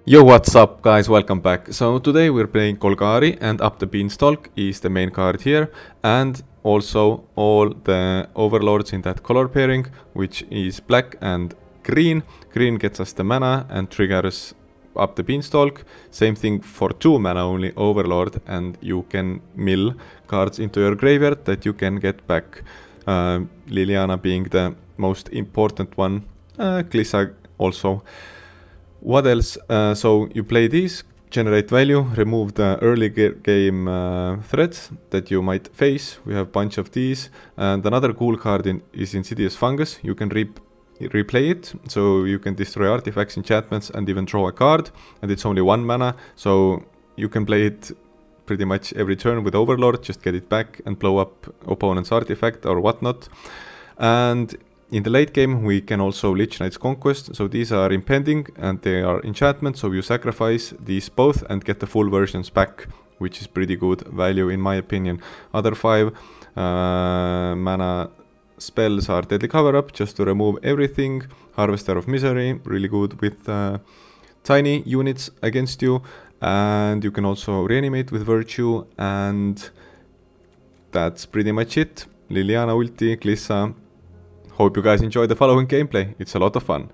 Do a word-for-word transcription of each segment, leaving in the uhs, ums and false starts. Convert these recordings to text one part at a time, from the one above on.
Yo, what's up guys, welcome back. So today we're playing Golgari and Up the Beanstalk is the main card here, and also all the overlords in that color pairing, which is black and green. Green gets us the mana and triggers Up the Beanstalk. Same thing for two mana only overlord, and you can mill cards into your graveyard that you can get back. Uh, Liliana being the most important one, uh, Glissa also. What else? Uh, so you play these, generate value, remove the early game uh, threats that you might face. We have a bunch of these. And another cool card in, is Insidious Fungus. You can re replay it, so you can destroy artifacts, enchantments, and even draw a card. And it's only one mana, so you can play it pretty much every turn with Overlord, just get it back and blow up opponent's artifact or whatnot. And in the late game, we can also Lich Knight's Conquest, so these are impending and they are enchantments, so you sacrifice these both and get the full versions back, which is pretty good value in my opinion. Other five uh, mana spells are Deadly Cover-Up, just to remove everything. Harvester of Misery, really good with uh, tiny units against you, and you can also reanimate with Virtue, and that's pretty much it. Liliana ulti, Glissa. Hope you guys enjoy the following gameplay, it's a lot of fun.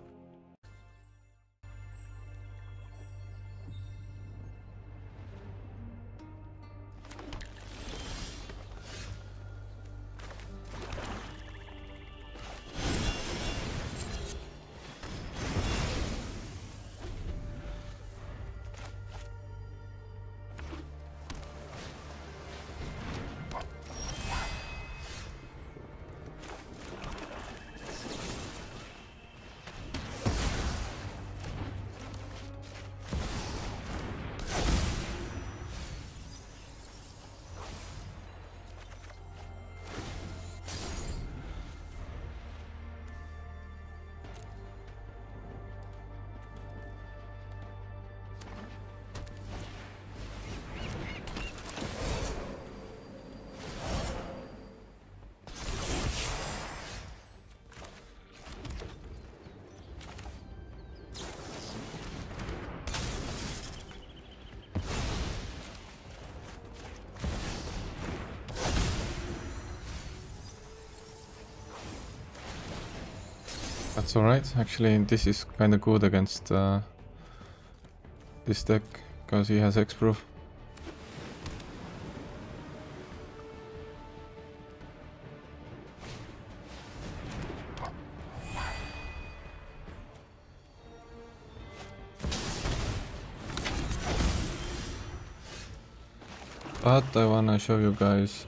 That's alright, actually this is kinda good against uh, this deck, because he has X-Proof. But I wanna show you guys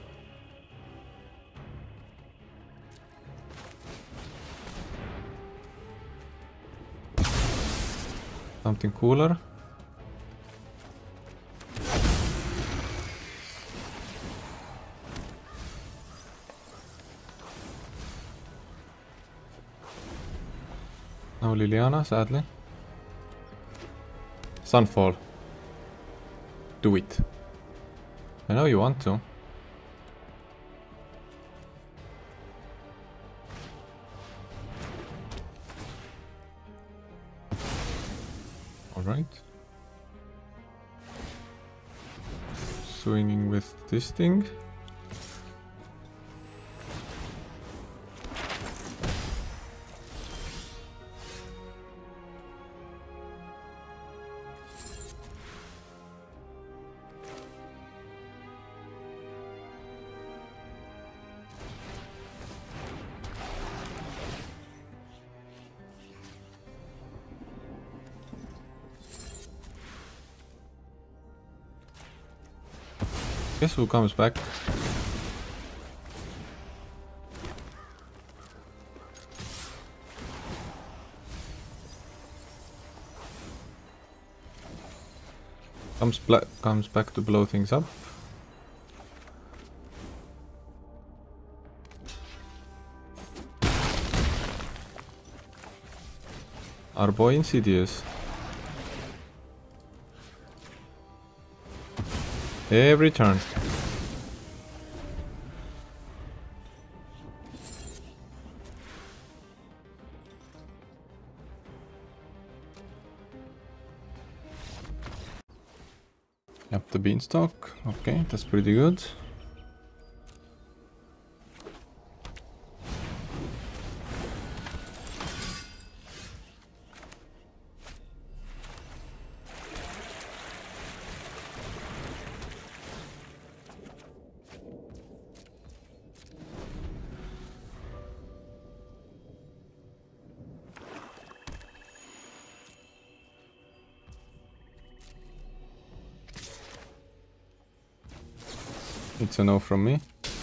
something cooler. No Liliana, sadly. Sunfall. Do it. I know you want to. Alright. Swinging with this thing. Guess who comes back? Comes black comes back to blow things up. Our boy Insidious. Every turn. Up the beanstalk. Okay, that's pretty good. It's a no from me.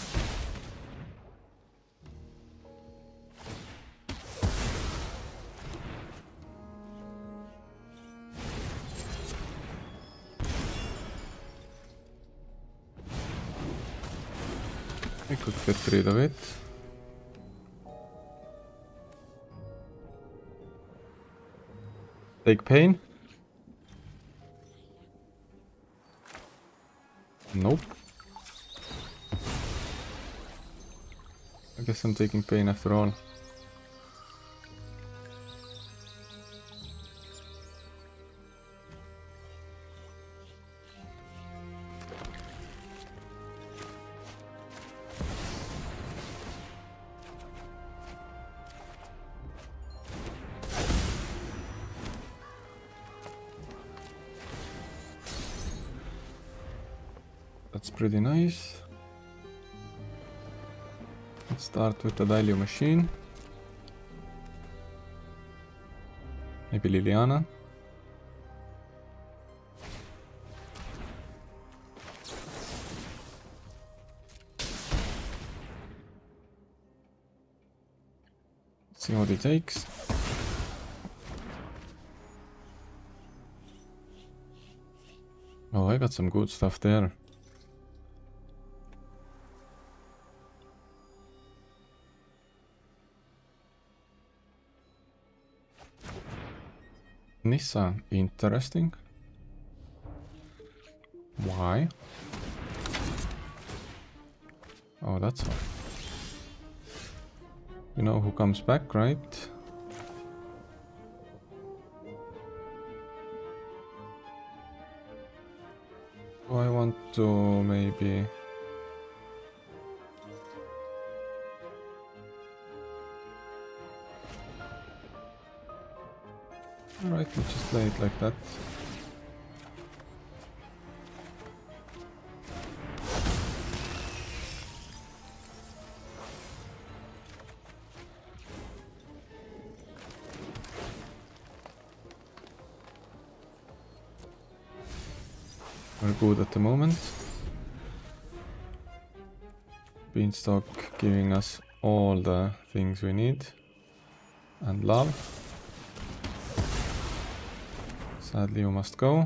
I could get rid of it. Take pain? Nope. I guess I'm taking pain after all. That's pretty nice. Let's start with the value machine. Maybe Liliana. Let's see what it takes. Oh, I got some good stuff there. Nissa, interesting. Why? Oh, that's all. You know who comes back, right? Do I want to maybe... Alright, we'll just play it like that. We're good at the moment. Beanstalk giving us all the things we need. And love. Sadly, you must go.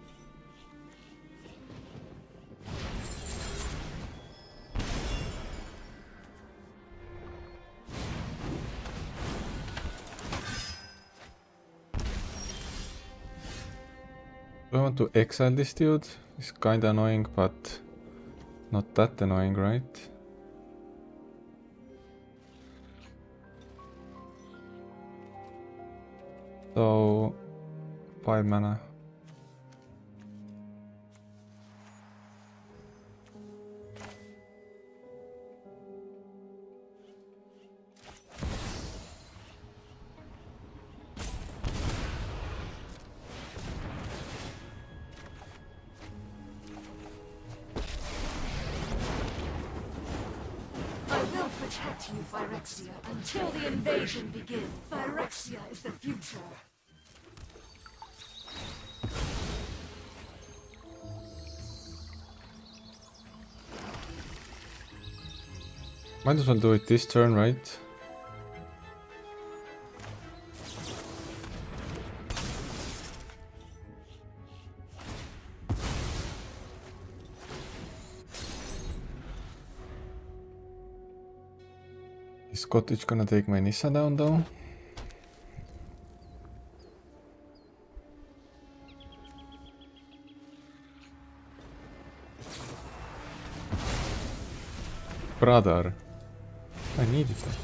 Do I want to exile this dude? It's kinda annoying, but not that annoying, right? So... five mana. I will protect you, Phyrexia, until the invasion begins. Phyrexia is the future. Might as well do it this turn, right? Is Cottage gonna take my Nissa down though? Brother. I needed that.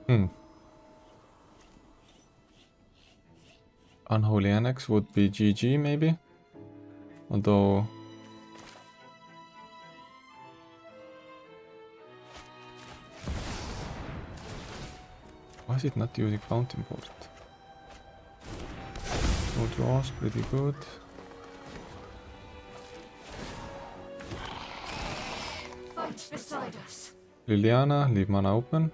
Hmm. Unholy Annex would be G G maybe. Although... Why is it not using Fountain Port? No draws, pretty good. Fight beside us. Liliana, leave mana open.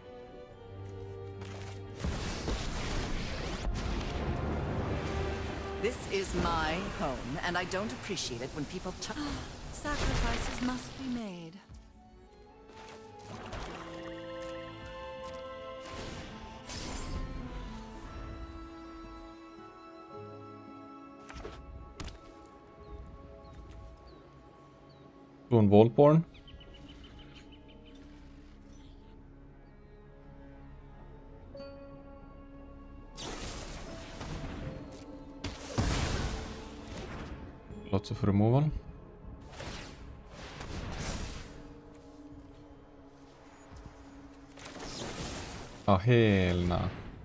This is my home, and I don't appreciate it when people t- Sacrifices must be made. One Volborn. Lots of removal. Oh hell nah.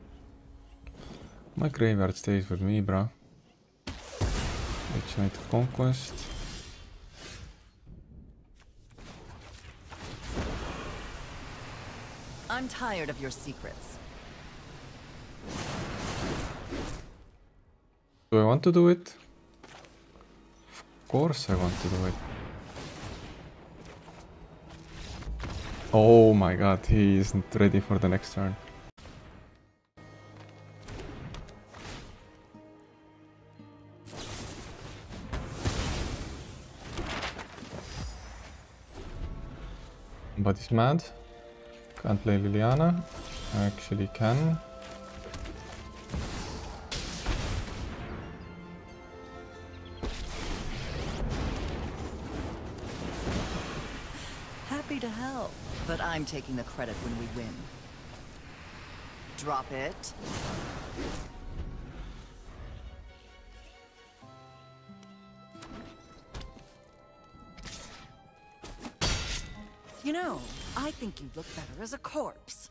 My graveyard stays with me, bruh. Let's make conquest. I'm tired of your secrets. Do I want to do it? Of course I want to do it. Oh my god, he isn't ready for the next turn. But he's mad. Can't play Liliana. Actually can. Happy to help, but I'm taking the credit when we win. Drop it. You know, I think you'd look better as a corpse.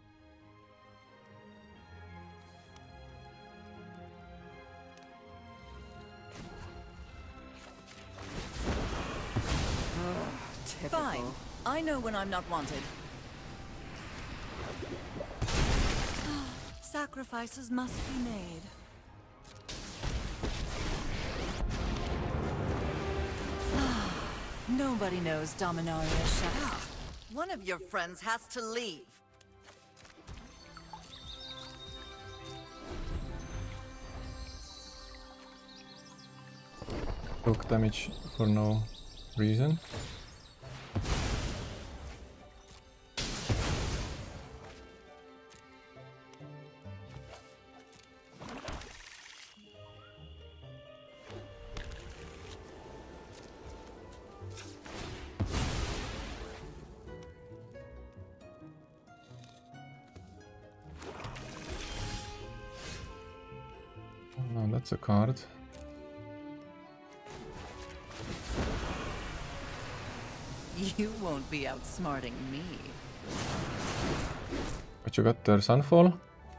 Fine. I know when I'm not wanted. Sacrifices must be made. Nobody knows Dominaria Shadow. One of your friends has to leave. Took damage for no reason. Oh, that's a card. You won't be outsmarting me. What you got there, Sunfall?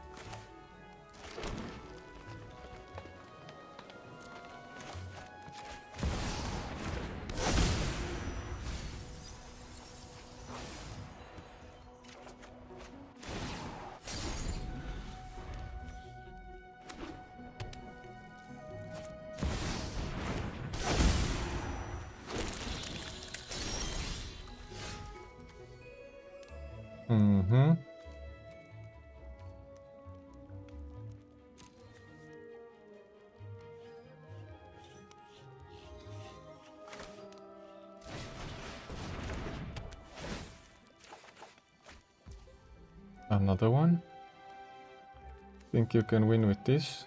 Mm-hmm. Another one. Think you can win with this?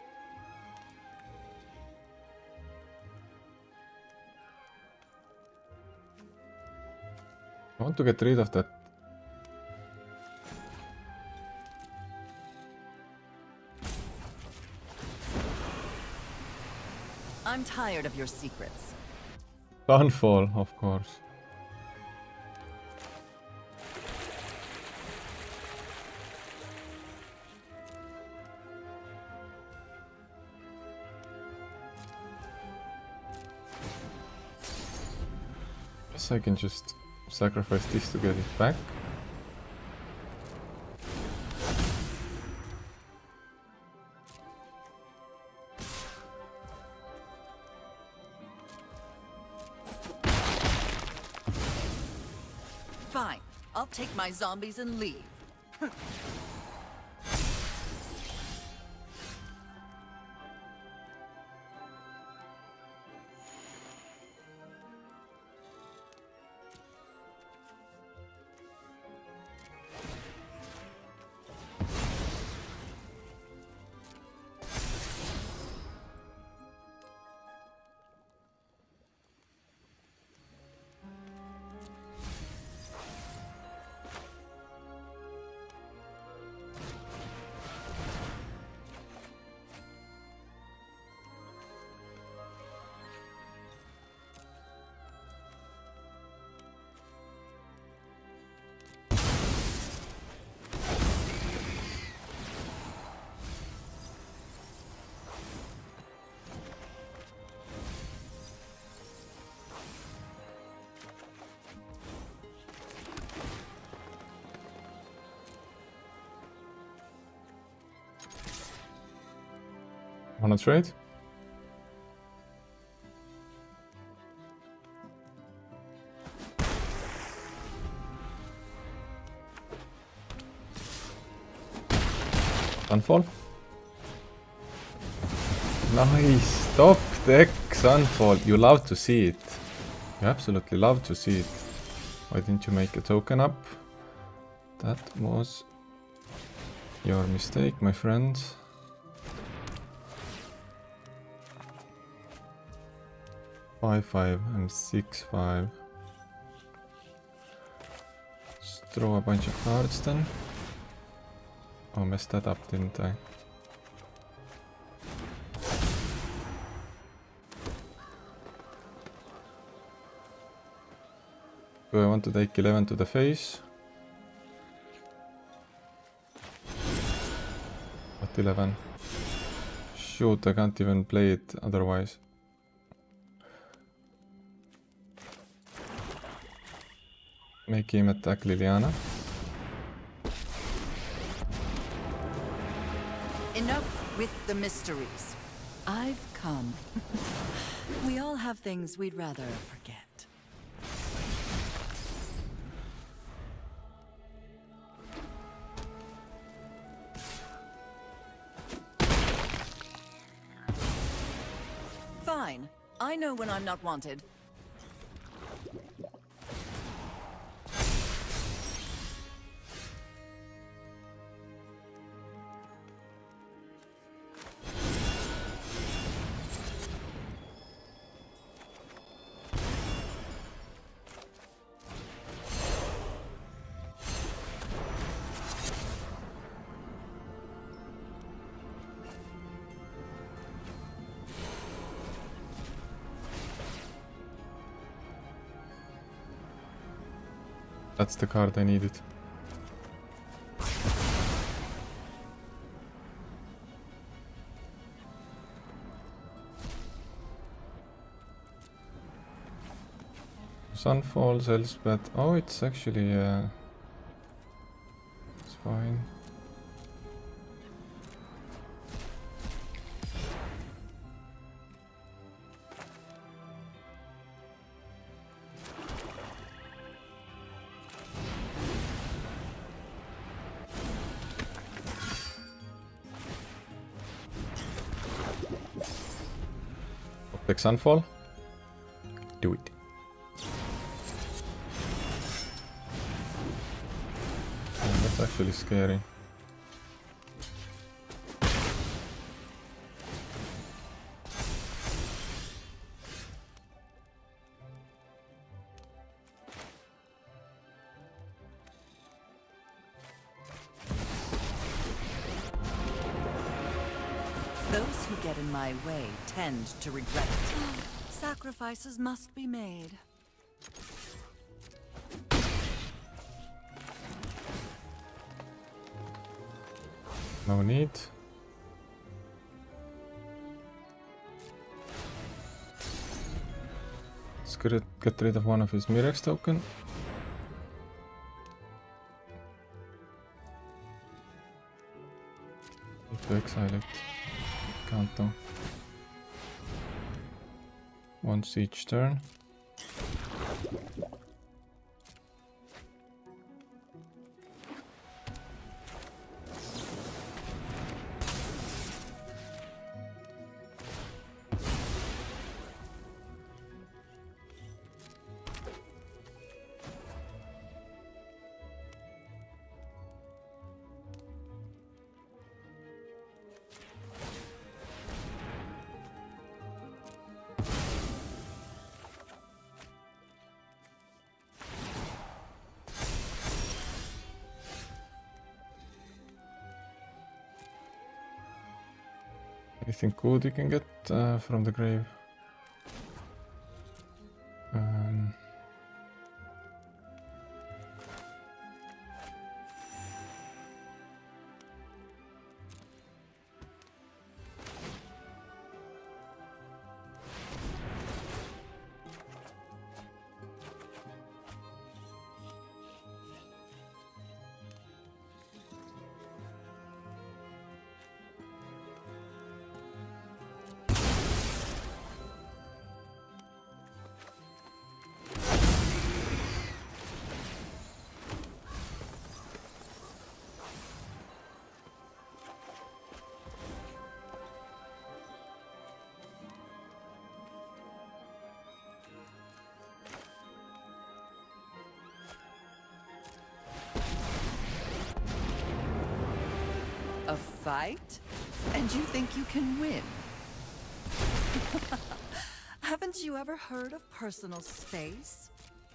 I want to get rid of that. I'm tired of your secrets. Sunfall, of course. Guess I can just sacrifice this to get it back. Fine. I'll take my zombies and leave. Wanna trade? Sunfall? Nice! Stop deck Sunfall! You love to see it. You absolutely love to see it. Why didn't you make a token up? That was your mistake, my friend. five five and six five. Just throw a bunch of cards then. Oh, messed that up, didn't I? Do I want to take eleven to the face? What eleven? Shoot, I can't even play it otherwise. Make him attack Liliana. Enough with the mysteries. I've come. We all have things we'd rather forget. Fine. I know when I'm not wanted. That's the card I needed. Sun falls, Elspeth. Oh, it's actually uh, it's fine. Take Sunfall. Do it. Oh, that's actually scary. Those who get in my way tend to regret it. Sacrifices must be made. No need. Let's get, get rid of one of his Mirex token. Need to exile it. Can't though. Once each turn. Anything good you can get uh, from the grave? Um, A fight? And you think you can win? Haven't you ever heard of personal space?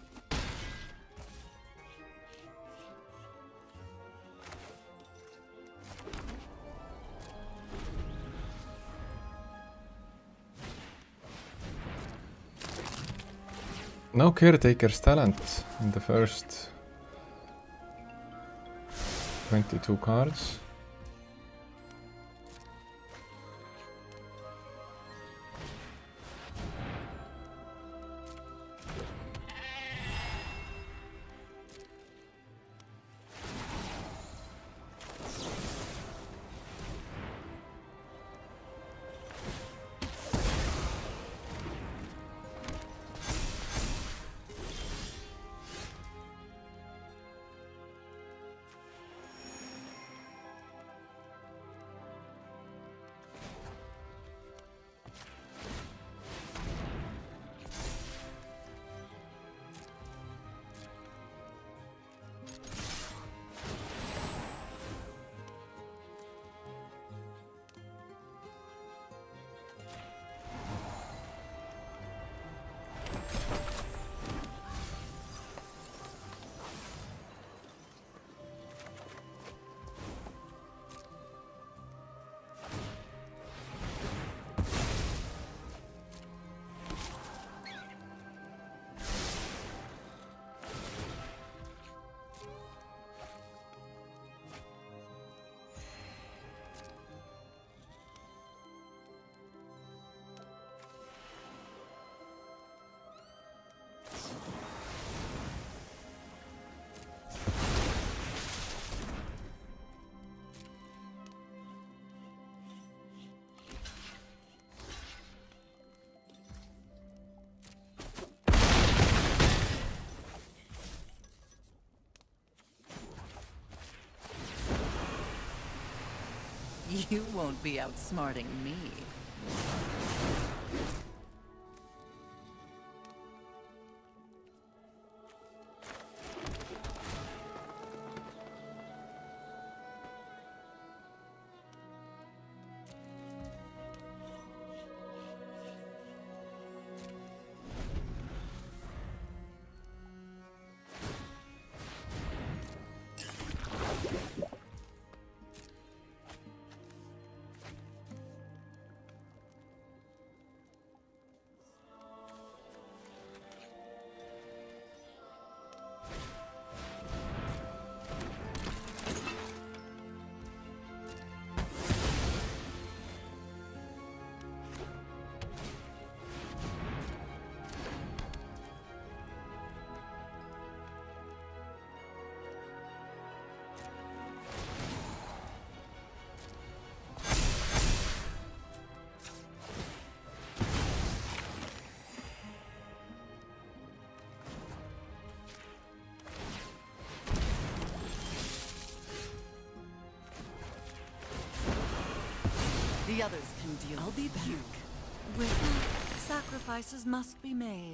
no Caretaker's talent in the first twenty-two cards. You won't be outsmarting me. The others can deal I'll be back. With sacrifices must be made.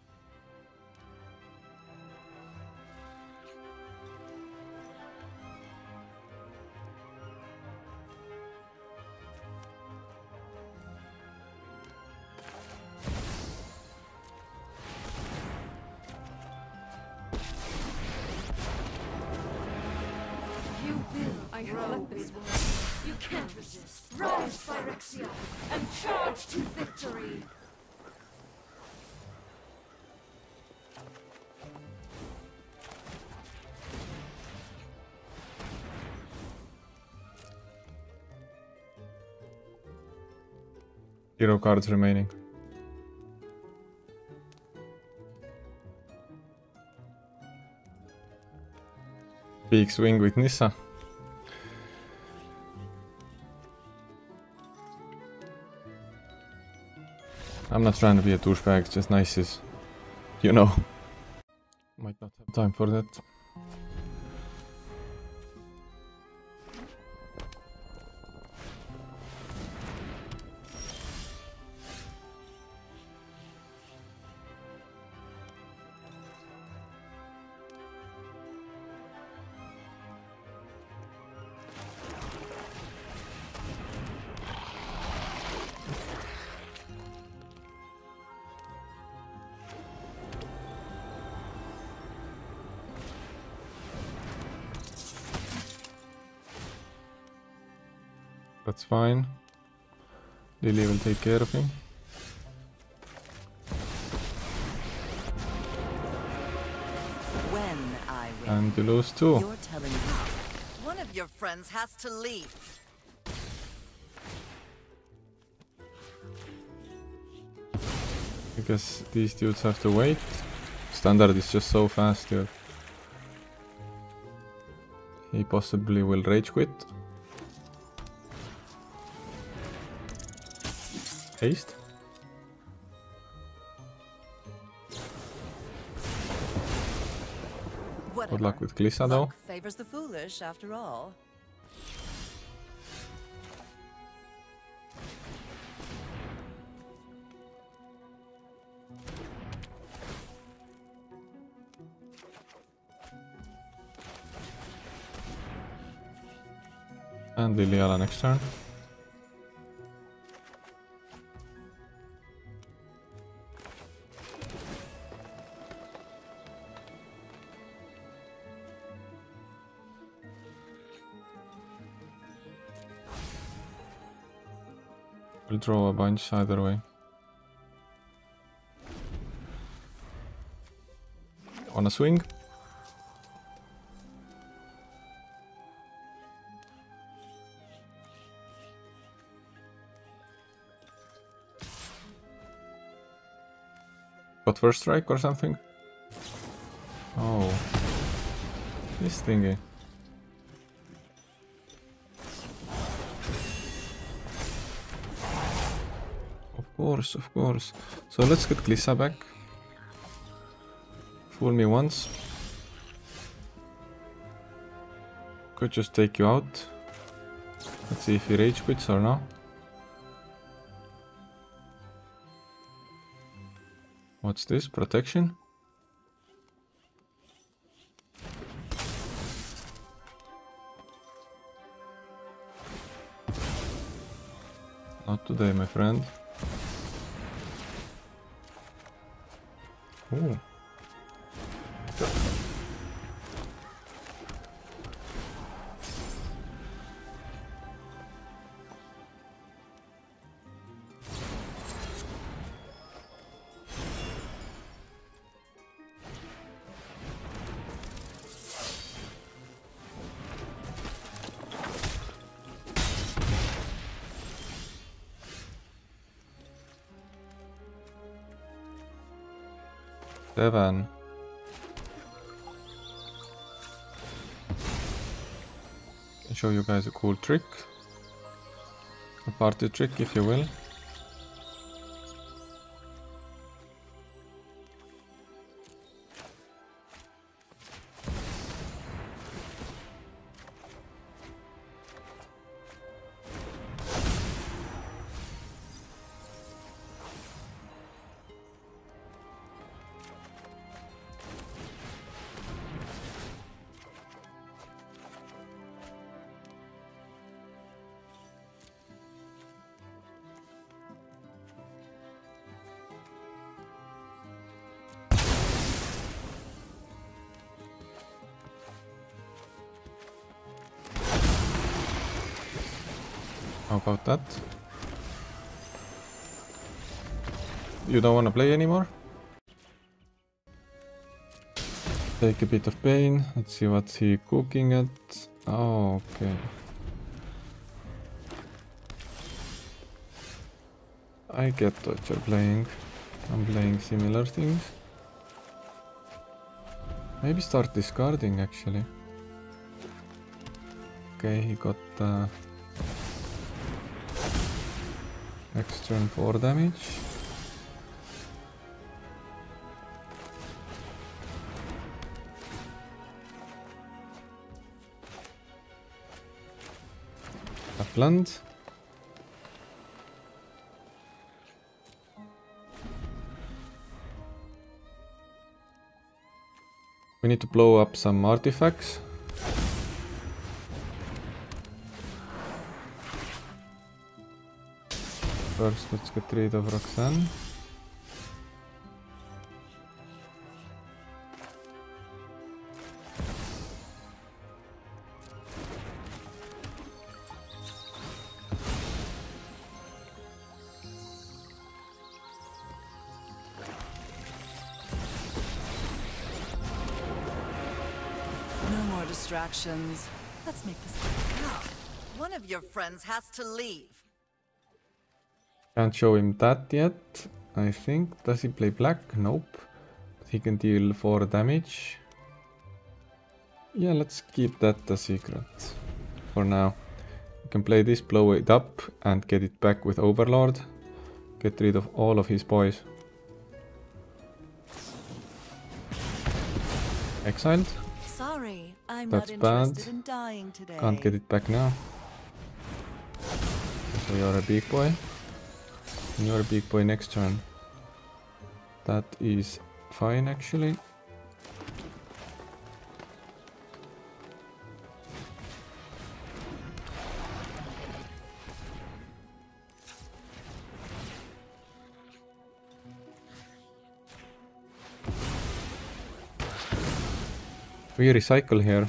You will. I have let this one. You can't resist. Rise, Phyrexia, and charge to victory. Hero cards remaining. Big swing with Nissa. I'm not trying to be a douchebag, it's just nice, you know. Might not have time for that. That's fine. Lily will take care of him. When I win, And you lose too. you're telling me one of your friends has to leave. Because these dudes have to wait. Standard is just so fast here. He possibly will rage quit. Haste. Whatever. Good luck with Glissa though. Luck favors the foolish, after all. And Liliala next turn. We'll draw a bunch either way. On a swing. Got first strike or something? Oh. This thingy. Of course, of course. So let's get Glissa back. Fool me once. Could just take you out. Let's see if he rage quits or not. What's this? Protection? Not today, my friend. Ooh. Seven. Can show you guys a cool trick. A party trick, if you will. How about that? You don't want to play anymore? Take a bit of pain. Let's see what he cooking at. Oh, okay. I get what you're playing. I'm playing similar things. Maybe start discarding actually. Okay, he got uh, next turn four damage. Upland. We need to blow up some artifacts. First, let's get rid of Roxanne. No more distractions. Let's make this quick. Now, one of your friends has to leave. Can't show him that yet, I think. Does he play black? Nope. But he can deal four damage. Yeah, let's keep that a secret for now. You can play this, blow it up, and get it back with Overlord. Get rid of all of his boys. Exiled. Sorry, I'm That's not bad. interested in dying today. Can't get it back now. So you're a big boy. And you're a big boy next turn. That is fine actually. We recycle here.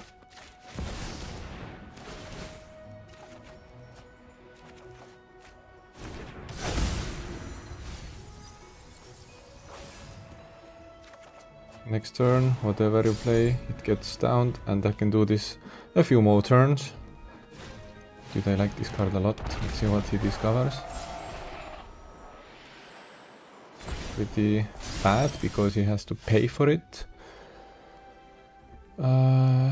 Next turn, whatever you play, it gets downed, and I can do this a few more turns. Dude, I like this card a lot. Let's see what he discovers. Pretty bad, because he has to pay for it. Uh,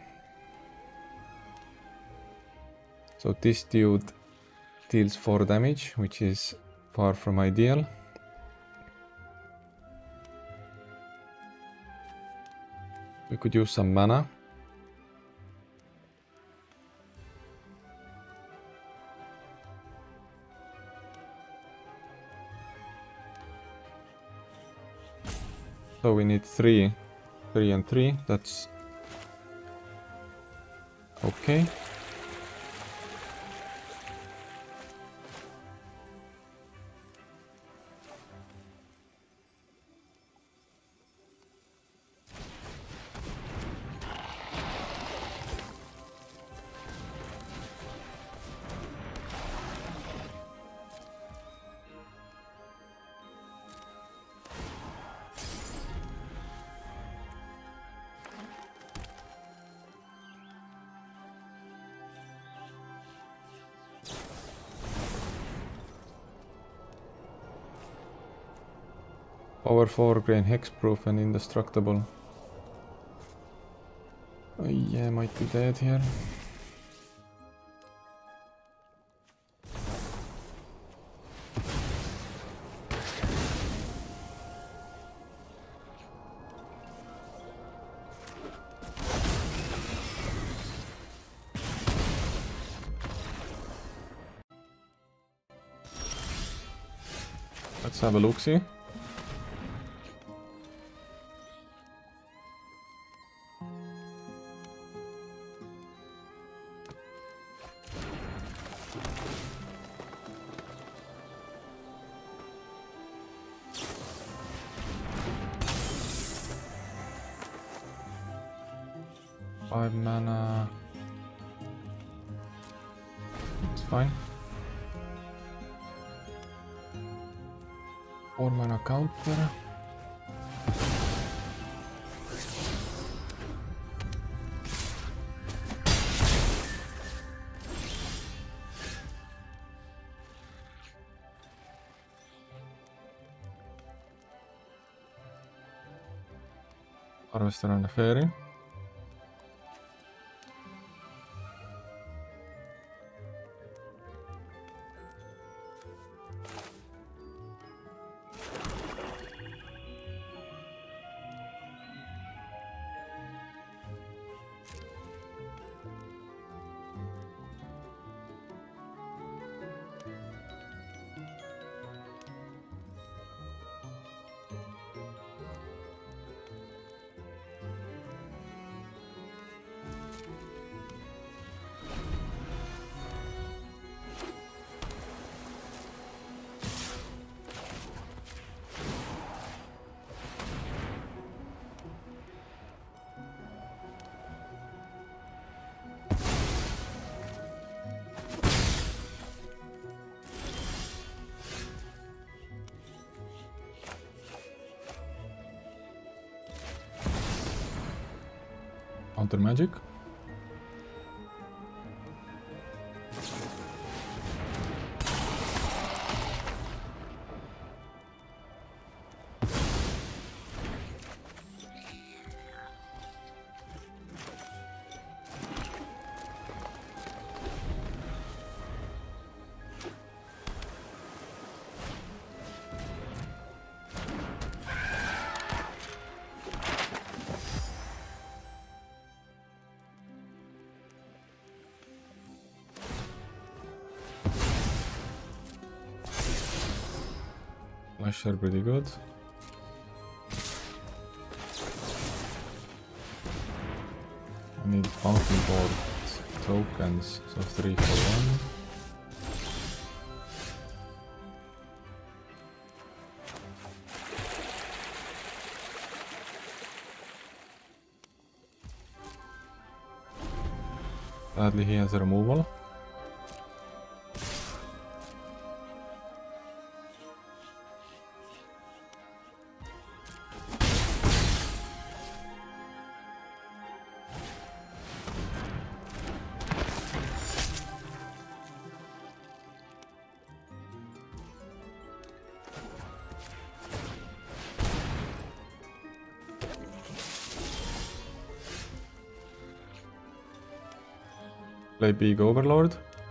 so this dude deals four damage, which is far from ideal. We could use some mana. So we need three, three and three. That's okay. Power four, Grain Hexproof and Indestructible. Oh yeah, might be dead here. Let's have a look-see. Five mana. It's fine. Four mana counter. Harvester on the Fairy. Counter magic. Flash are pretty good. I need bounty board tokens, so three for one. Sadly he has a removal. Play big Overlord.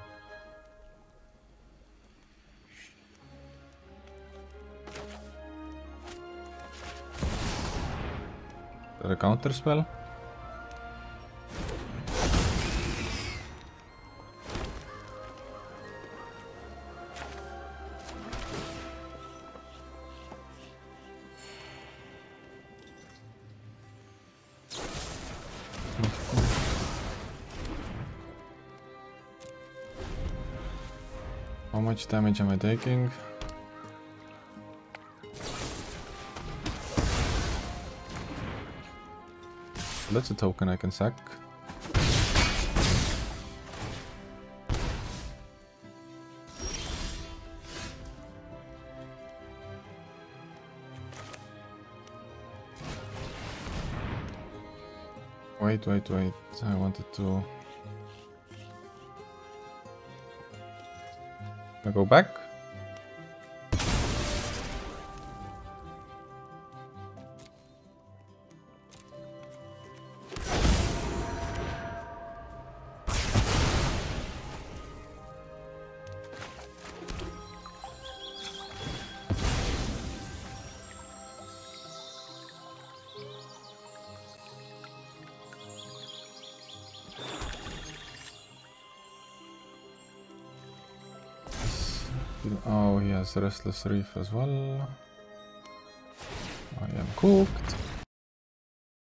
Got a counter spell. How much damage am I taking? That's a token I can sack. Wait, wait, wait. I wanted to... I go back. Oh, he has Restless Reef as well. I am cooked.